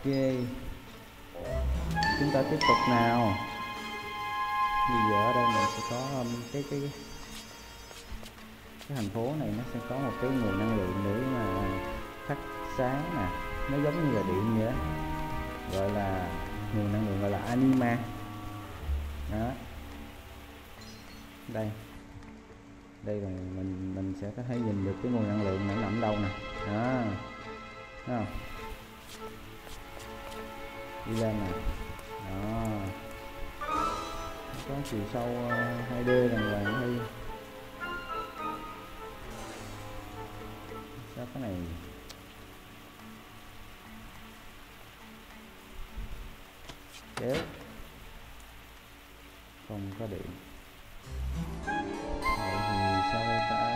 Ok, chúng ta tiếp tục nào. Bây giờ ở đây mình sẽ có cái thành phố này nó sẽ có một cái nguồn năng lượng để mà phát sáng nè, nó giống như là điện vậy đó. Gọi là nguồn năng lượng gọi là anima đó. Đây là mình sẽ có thể nhìn được cái nguồn năng lượng nó nằm đâu nè đó, thấy không? Đi lên nè đó, có chiều sâu 2D đàng hoàng hay sao cái này kéo không có điện. Vậy thì sao đây ta?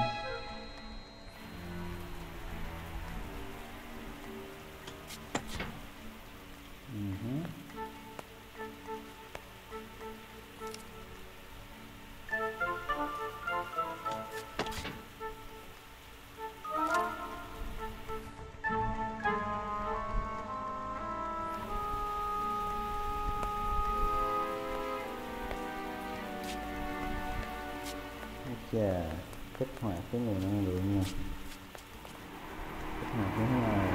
Chà, kích hoạt cái nguồn năng lượng nha, kích hoạt cái này.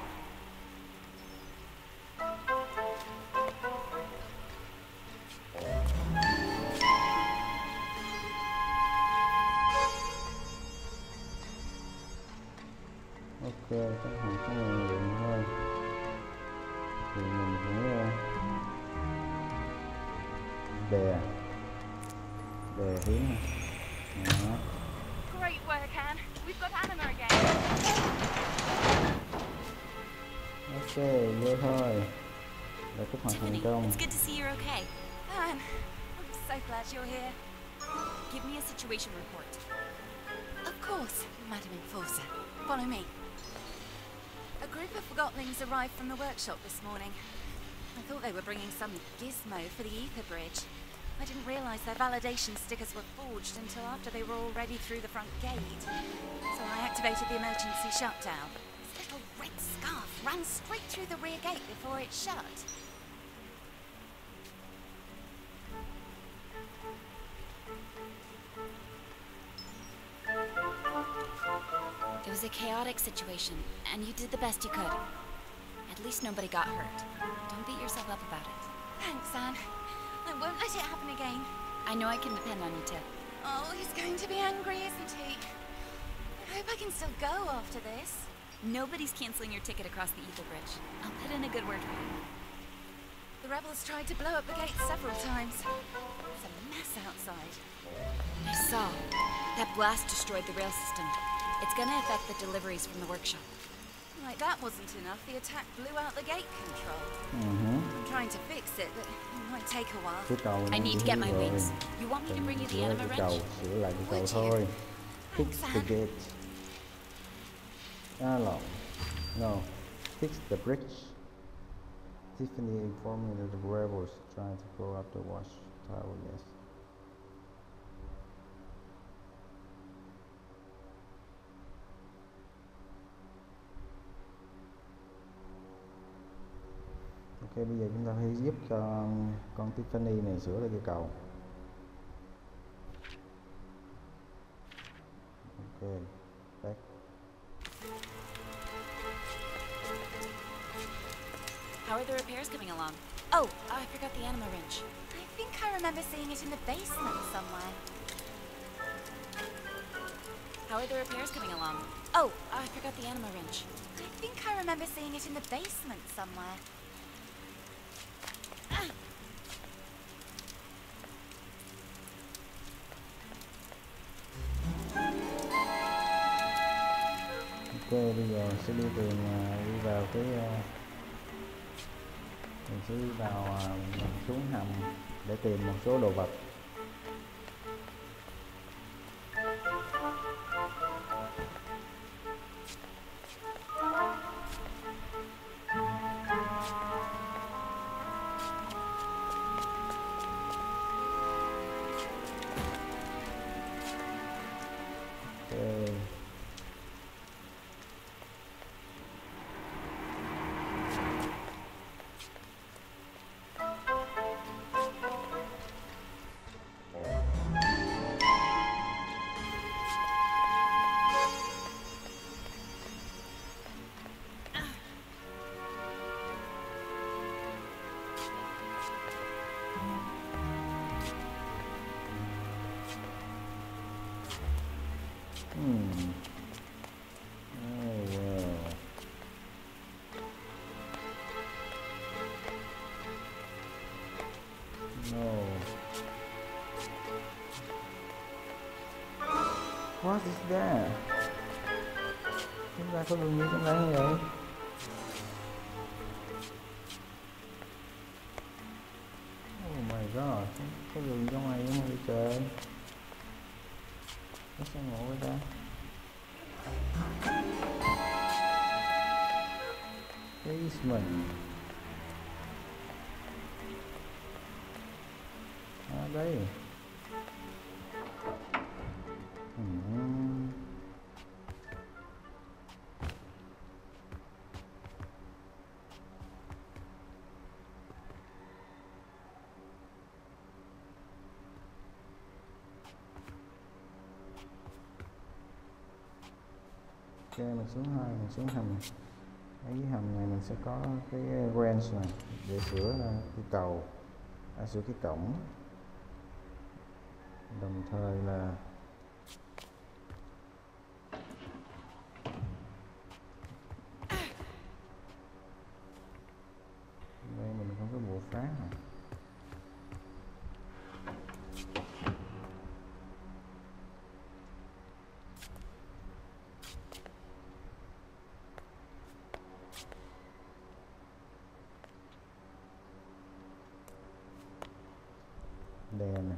Ok, kích hoạt cái nguồn năng lượng thôi thì mình phải đè hướng đó. Great work, Anne. We've got Anima again. Ok, vô thôi. Đã kích hoạt thành công. It's good to see you're okay. Anne, I'm so glad you're here. Give me a situation report. Of course, Madam Enforcer. Follow me. A group of Forgotlings arrived from the workshop this morning. I thought they were bringing some gizmo for the Ether Bridge. I didn't realise their validation stickers were forged until after they were already through the front gate. So I activated the emergency shutdown. This little red scarf ran straight through the rear gate before it shut. It was a chaotic situation, and you did the best you could. At least nobody got hurt. Don't beat yourself up about it. Thanks, Anne. I won't let it happen again. I know I can depend on you too. Oh, he's going to be angry, isn't he? I hope I can still go after this. Nobody's canceling your ticket across the Ether Bridge. I'll put in a good word for you. The rebels tried to blow up the gate several times. It's a mess outside. I saw. That blast destroyed the rail system. It's gonna affect the deliveries from the workshop. Like that wasn't enough, the attack blew out the gate control. I'm trying to fix it, but it might take a while. I need to get my wings. You want me to bring you the anima wrench? Sửa lại cái cầu thôi. Fix the gate. No. Fix the bridge. Tiffany informed me that the rebels trying to go up the watch tower. Yes. Ok, bây giờ chúng ta hãy giúp cho con Tiffany này sửa lại cây cầu. Ok, back. How are the repairs coming along? Oh, I forgot the anima wrench. I think I remember seeing it in the basement somewhere. How are the repairs coming along? Oh, I forgot the anima wrench. I think I remember seeing it in the basement somewhere. Ok, bây giờ sẽ đi vào cái mình sẽ đi vào xuống hầm để tìm một số đồ vật. ra. Chúng ta có đường gì trong đây không vậy? Oh my god, có đường trong này không vậy trời? Nó sao ngộ vậy ta? Basement. À đây. Ok, mình xuống mình xuống hầm. Ở dưới hầm này mình sẽ có cái wrench này để sửa cái cầu, sửa cái cổng, đồng thời là đây mình có cái bộ phá này. Đèn này.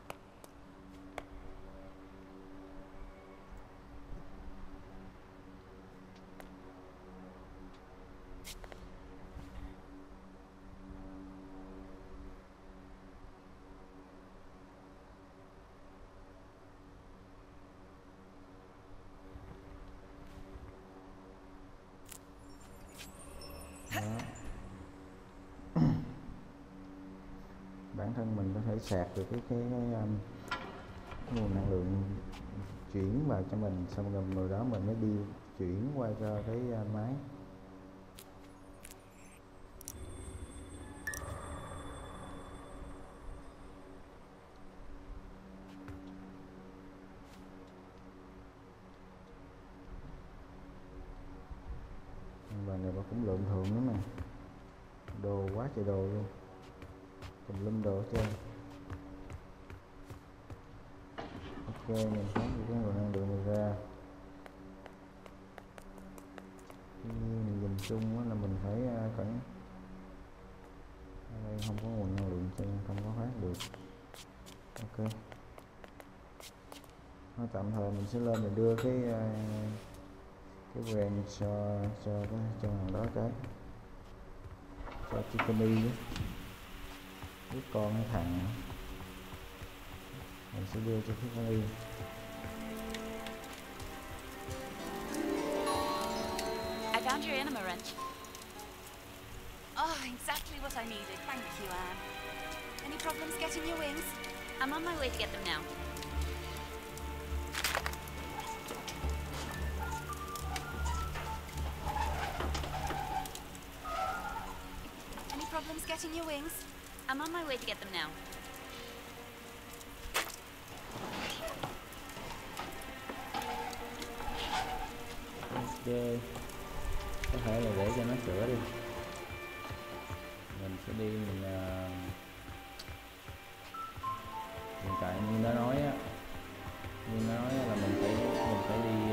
Bản thân mình có thể sạc được cái nguồn năng lượng chuyển vào cho mình, xong rồi đó mình mới đi chuyển qua cho cái máy. Và này nó cũng lượng thường lắm nè, đồ quá trời đồ luôn, tùm lum đồ hết trơn. Ok, mình có được cái nguồn năng lượng này ra. Tuy nhiên mình nhìn chung là mình phải cẩn. Ở đây không có nguồn năng lượng cho nên không có phát được. Ok, tạm thời mình sẽ lên để đưa cái brand cho thằng đó cái, cho Tiffany đó. Đứa con hay thằng mình sẽ đưa cho Tiffany. I found your anima wrench. Oh, exactly what I needed. Thank you, Anne. Any problems getting your wings? I'm on my way to get them now. Any problems getting your wings? I'm on my way to get them now. Ok, có thể là để cho nó sửa đi. Mình sẽ đi mình hiện tại như nó nói á, là mình phải đi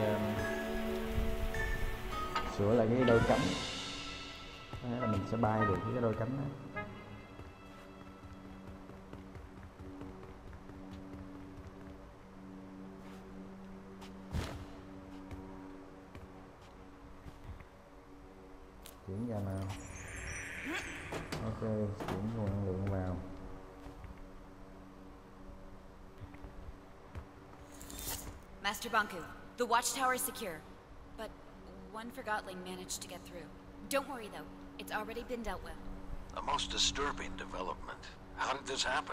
sửa lại cái đôi cánh. Có thể là mình sẽ bay được với cái đôi cánh đó. Chuyển ra nào. Ok, chuyển nguồn năng lượng vào. Master Banku, the watchtower is secure, but one Forgotling managed to get through. Don't worry though, it's already been dealt with. A most disturbing development. How did this happen?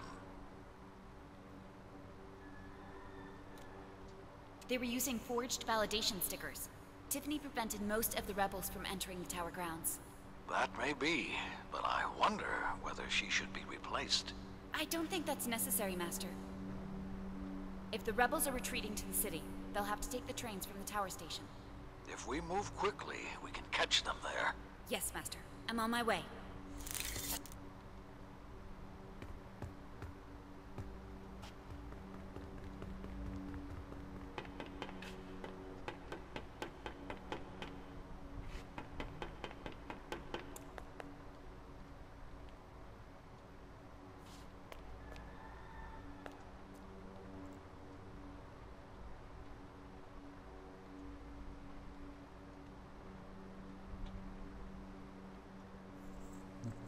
They were using forged validation stickers. Tiffany prevented most of the rebels from entering the tower grounds. That may be, but I wonder whether she should be replaced. I don't think that's necessary, Master. If the rebels are retreating to the city, they'll have to take the trains from the tower station. If we move quickly, we can catch them there. Yes, Master. I'm on my way.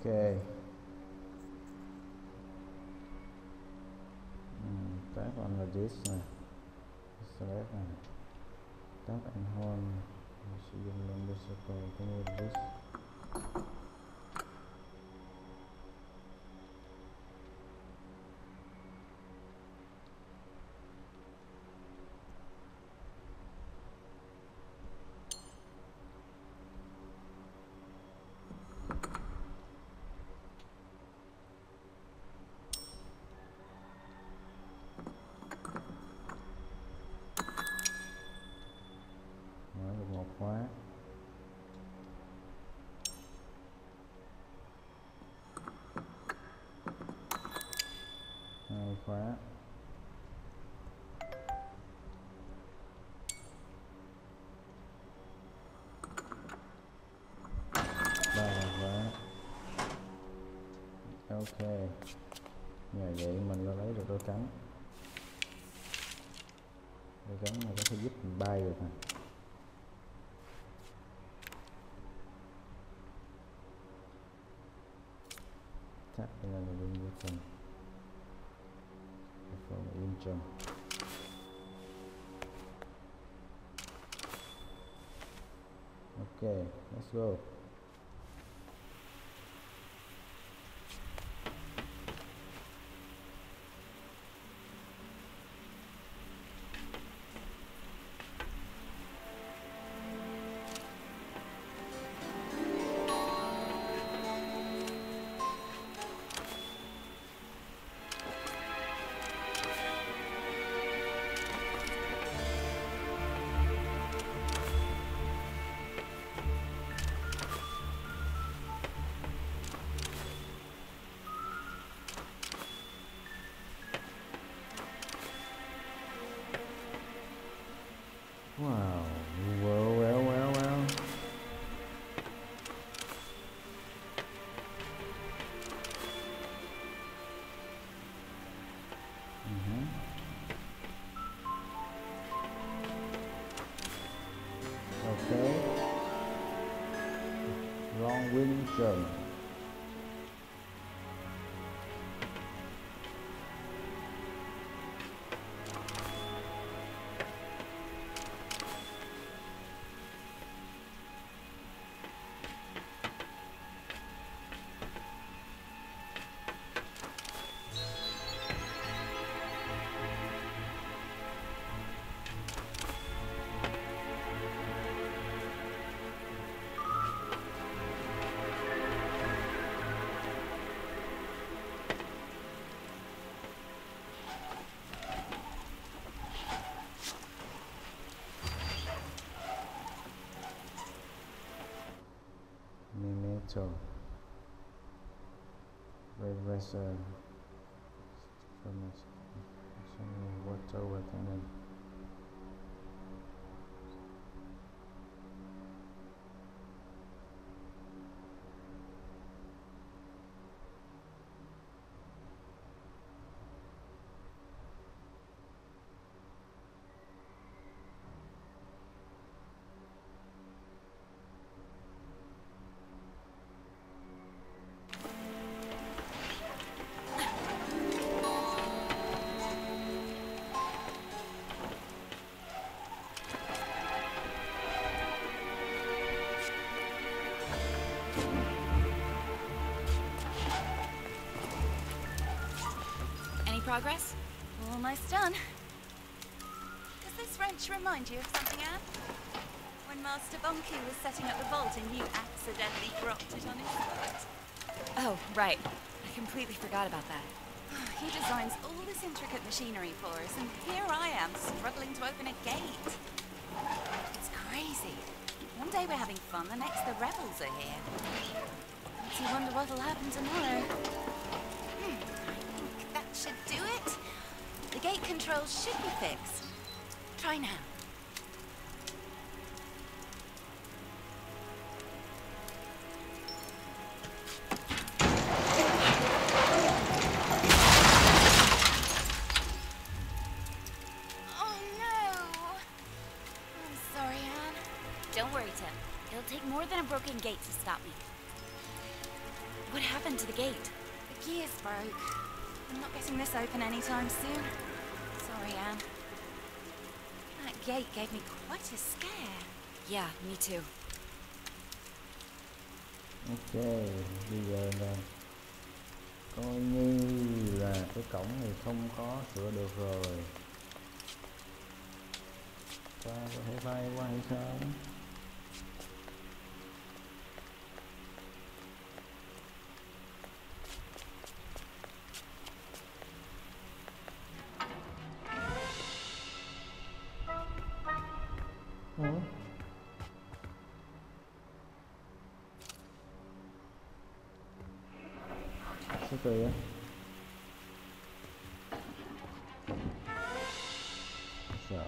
Tap on the disc nè, select nè, tap and hold, sử dụng lên circle to move the disc. Khóa, hai khóa, ba khóa. Ok, nhờ vậy mình đã lấy được đôi cánh. Đôi cánh này có thể giúp mình bay được nè. Tap on the wing button for the wing jump. Okay, let's go. Wow, well. Okay. Long wing jump. Memento. Red vessel. Water cannon. Progress? Almost done. Does this wrench remind you of something, Anne? When Master Bonky was setting up the vault and you accidentally dropped it on his foot. Oh, right. I completely forgot about that. He designs all this intricate machinery for us, and here I am struggling to open a gate. It's crazy. One day we're having fun, the next the rebels are here. Makes you wonder what'll happen tomorrow. That should do it. The gate controls should be fixed. Try now. Oh no! I'm sorry, Anne. Don't worry, Tim. It'll take more than a broken gate to stop me. What happened to the gate? The gears broke. I'm not getting this open anytime soon. Sorry, Anne. That gate gave me quite a scare. Yeah, me too. Ok, bây giờ là coi như là cái cổng này không có sửa được rồi. Ta có thể bay qua hay sao? Sao kỳ á? Sợ.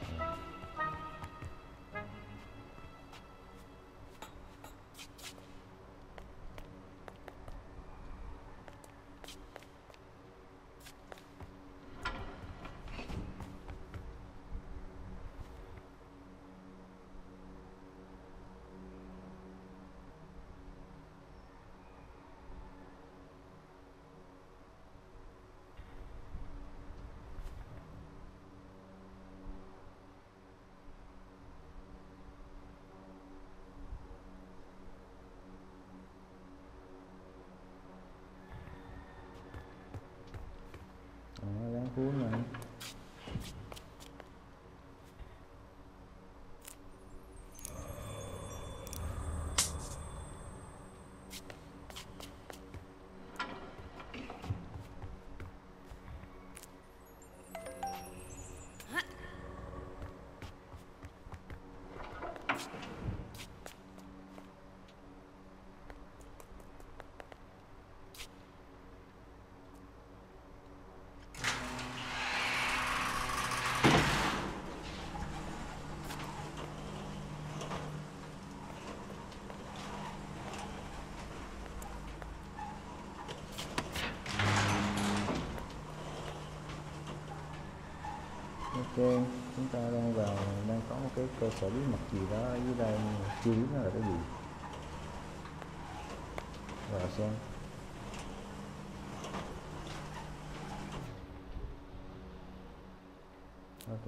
Đáng cuốn này. Ok, chúng ta đang có một cái cơ sở bí mật gì đó ở dưới đây nhưng mà chưa biết nó là cái gì. Vào xem. Ok.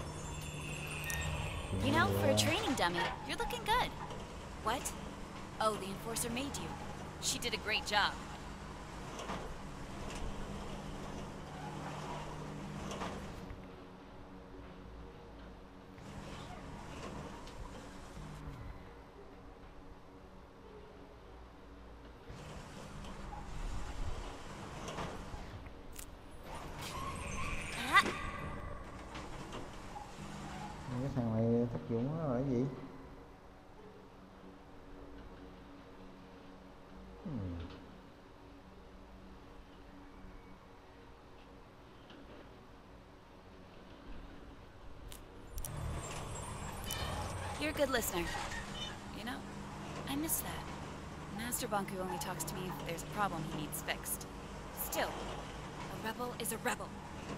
You know, for a training dummy, you're looking good. What? Oh, the Enforcer made you. She did a great job. Cái thằng này tác dụng nó là cái gì? You're a good listener. You know, I miss that. Master Banku only talks to me if there's a problem he needs fixed. Still, a rebel is a rebel.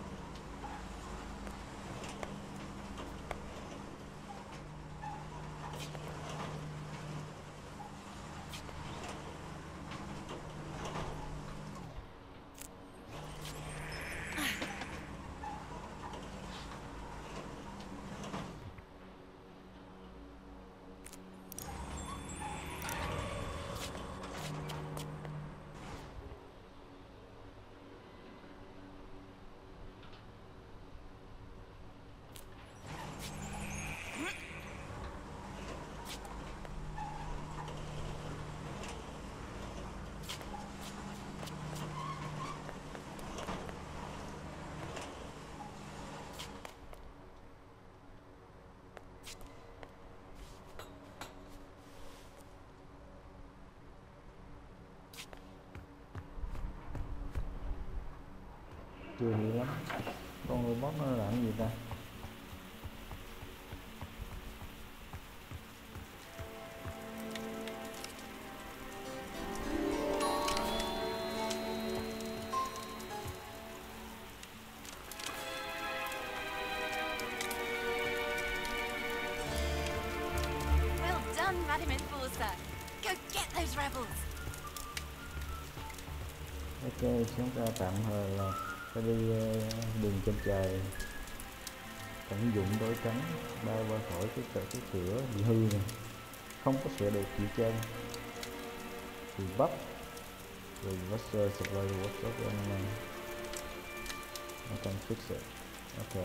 Chưa hiểu lắm. Con robot nó làm cái gì ta? Well done, Madam Enforcer. Go get those rebels. Ok, chúng ta tạm thời là phải đi đường trên trời. Tận dụng đôi cánh bay qua khỏi cái cửa bị hư này, không có sửa được gì trơn. Thì bắp rồi washer supply workshop and I can fix it. Okay.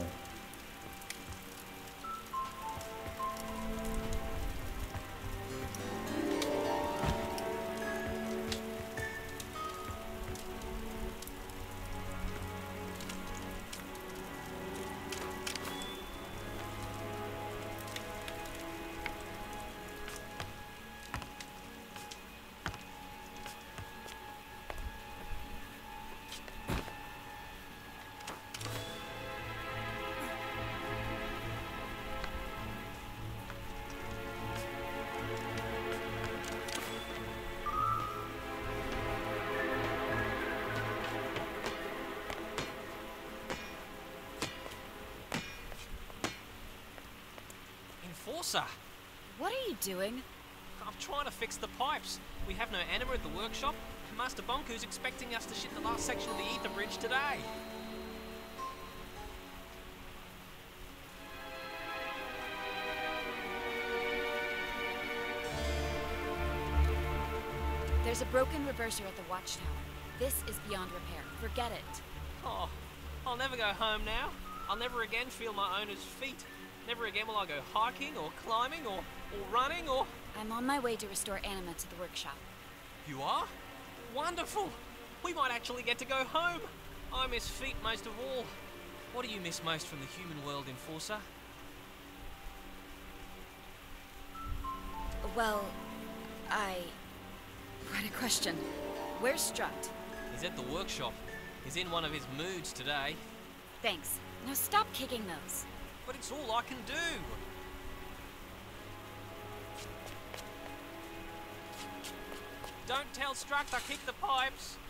Enforcer! What are you doing? I'm trying to fix the pipes. We have no anima at the workshop, and Master Bonku's expecting us to ship the last section of the ether bridge today. There's a broken reverser at the watchtower. This is beyond repair. Forget it. Oh, I'll never go home now. I'll never again feel my owner's feet. Never again will I go hiking or climbing or running or... I'm on my way to restore anima to the workshop. You are? Wonderful! We might actually get to go home. I miss feet most of all. What do you miss most from the human world, Enforcer? Well, Quite a question. Where's Strut? He's at the workshop. He's in one of his moods today. Thanks. Now stop kicking those. But it's all I can do. Don't tell Struct I kicked the pipes.